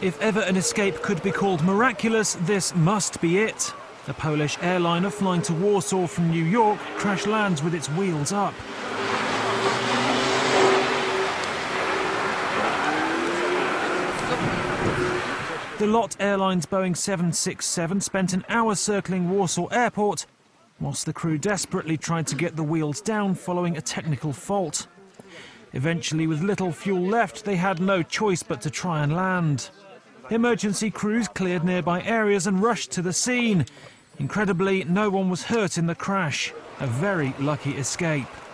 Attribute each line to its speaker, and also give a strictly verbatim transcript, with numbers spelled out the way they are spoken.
Speaker 1: If ever an escape could be called miraculous, this must be it. A Polish airliner flying to Warsaw from New York crash lands with its wheels up. The Lot Airlines Boeing seven six seven spent an hour circling Warsaw Airport, whilst the crew desperately tried to get the wheels down following a technical fault. Eventually, with little fuel left, they had no choice but to try and land. Emergency crews cleared nearby areas and rushed to the scene. Incredibly, no one was hurt in the crash. A very lucky escape.